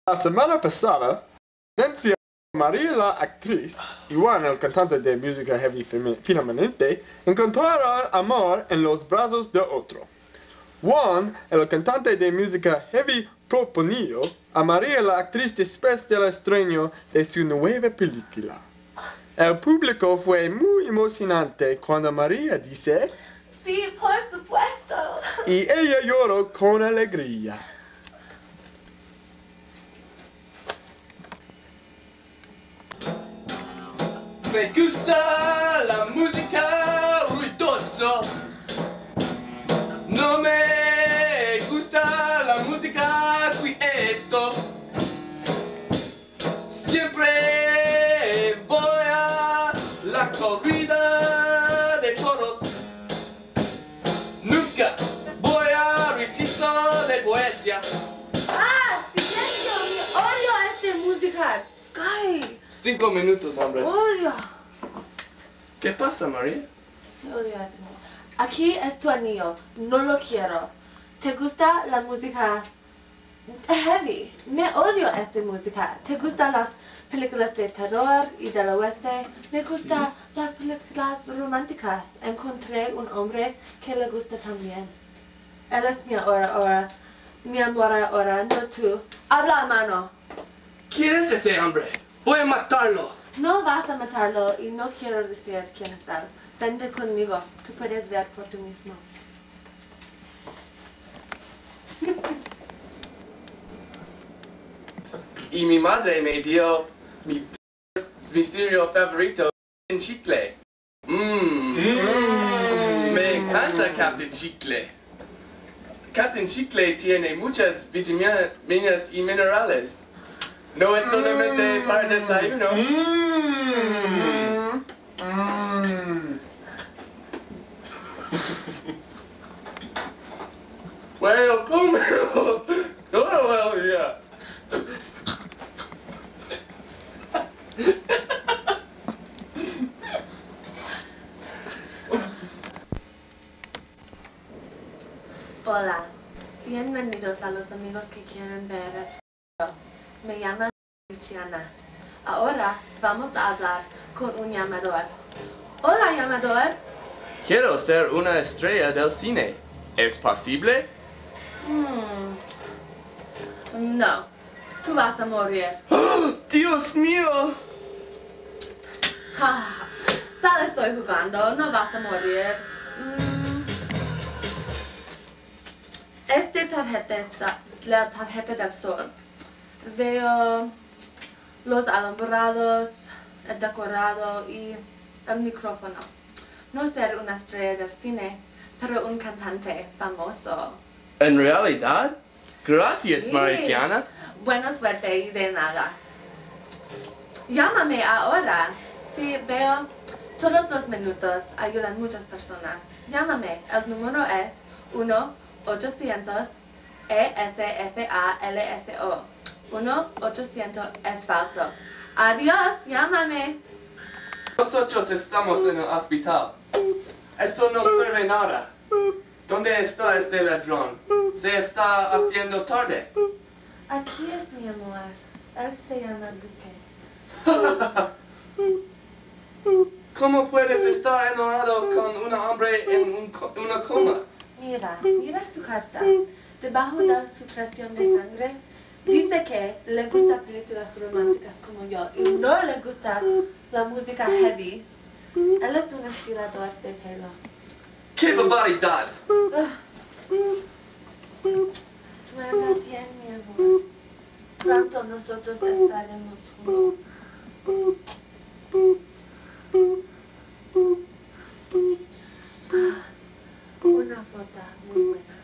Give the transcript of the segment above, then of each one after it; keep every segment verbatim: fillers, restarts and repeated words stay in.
La semana pasada, Nancy María, la actriz, y Juan, el cantante de música heavy finalmente, encontraron amor en los brazos de otro. Juan, el cantante de música heavy, proponió a María, la actriz, después del estreno de su nueva película. El público fue muy emocionante cuando María dice: Sí, por supuesto. Y ella lloró con alegría. Me gusta la música ruidosa. No me gusta la música quieto. Siempre voy a la corrida de toros. Nunca voy a reciso de poesía. Ah, silencio, me odio este musical. Ay, Cinco minutos, hombres. odio. ¿Qué pasa, María? Me odio este musical. Aquí es tu anillo, no lo quiero. ¿Te gusta la música heavy? Me odio esta música. ¿Te gustan las películas de terror y del oeste? Me gustan las películas románticas. Encontré un hombre que le gusta también. Él es mi ahora, ahora. Mi amor ahora, no tú. Habla, mano. ¿Quién es ese hombre? Voy a matarlo. No vas a matarlo y no quiero decir quién es él. Vente conmigo. Tú puedes ver por tú mismo. Y mi madre me dio mi, mi cereal favorito en chicle. Mmm. Mm. Me encanta Captain Chicle. Captain Chicle tiene muchas vitaminas y minerales. No es solamente Mm. para desayuno. Mm. Mm. Well, pomelo. Oh, well, yeah. Hola. Bienvenidos a los amigos que quieren ver el futuro. Me llamo Luciana. Ahora vamos a hablar con un llamador. Hola, llamador. Quiero ser una estrella del cine. ¿Es posible? Hmm. No. Tú vas a morir. ¡Oh, Dios mío! Ah, solo estoy jugando. No vas a morir. Mm. Esta tarjeta es la tarjeta del sol. Veo los alumbrados, el decorado y el micrófono. No ser una estrella del cine, pero un cantante famoso. ¿En realidad? Gracias, Sí. Mariana. Buena suerte y de nada. Llámame ahora. Sí, veo todos los minutos. Ayudan muchas personas. Llámame. El número es uno ochocientos E S F A L S O. uno ochocientos asfalto. Adiós, llámame. Nosotros estamos en el hospital. Esto no sirve nada. ¿Dónde está este ladrón? Se está haciendo tarde. Aquí es mi amor. Él se llama Luque. ¿Cómo puedes estar enamorado con un hombre en un co- una coma? Mira, mira su carta. Debajo de su presión de sangre, dice que le gustan películas románticas como yo y no le gusta la música heavy. Él es un estirador de pelo. ¡Qué barbaridad! Duerma bien, mi amor. Pronto nosotros estaremos juntos. Ah, una fruta muy buena.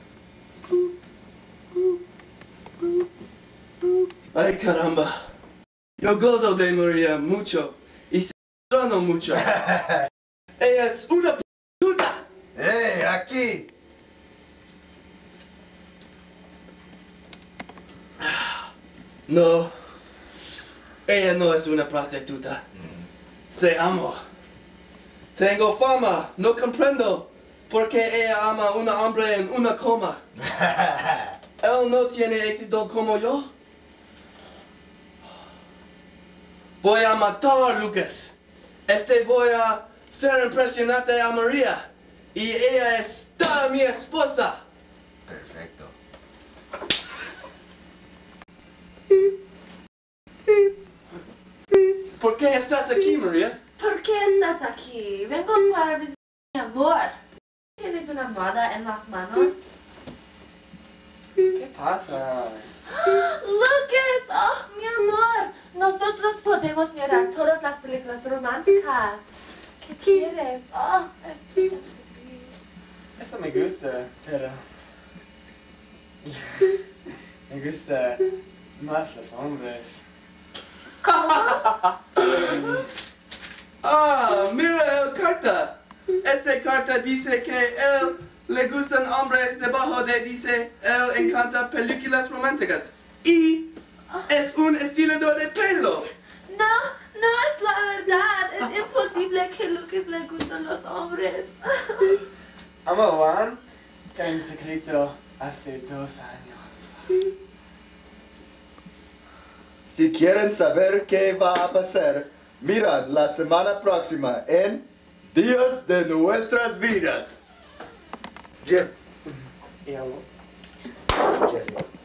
¡Ay, caramba! Yo gozo de María mucho y se extraño mucho. Ella es una puta. ¡Eh, aquí! No, ella no es una prostituta. Se amo. Tengo fama, no comprendo por qué ella ama a un hombre en una coma. Él no tiene éxito como yo. Voy a matar a Lucas. Este voy a ser impresionante a María. Y ella está mi esposa. Perfecto. ¿Por qué estás aquí, María? ¿Por qué estás aquí? Vengo para visitar mi amor. ¿Tienes una almohada en las manos? ¿Qué pasa? Lucas, oh, mi amor. Nosotros podemos mirar todas las películas románticas. ¿Qué quieres? Oh, estoy tan feliz. Eso me gusta, pero... me gusta más los hombres. Ah, mira el carta. Esta carta dice que él le gustan hombres, debajo de dice él encanta películas románticas. Y es un estilador de pelo. No, no es la verdad. Es imposible que Lucas le gusten los hombres. Amo Juan, en secreto hace dos años. Si quieren saber qué va a pasar, mirad la semana próxima en Días de Nuestras Vidas. Jim. Y algo. Jesse.